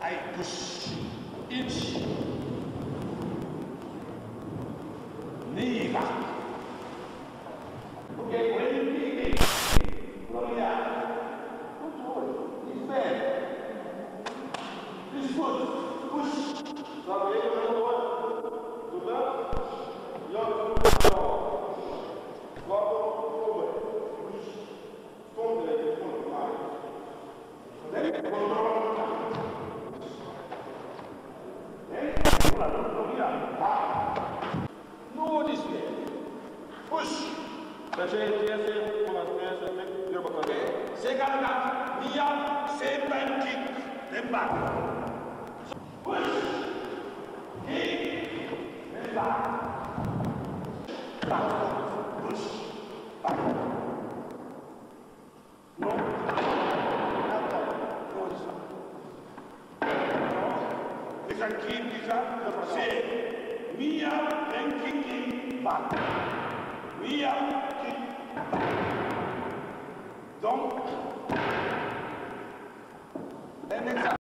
I push. Inch. Knee back. Okay, when you kick it, from here. Control. It's bad. This foot. Push. Sorry, to the no this way. Push. Second back. Knee up. Same time kick. Then back. Push. Kick. Then back. Back. Push. Back. No. No, this one. You can keep this up. Say, we are then kicking back. We are kicking back. Don't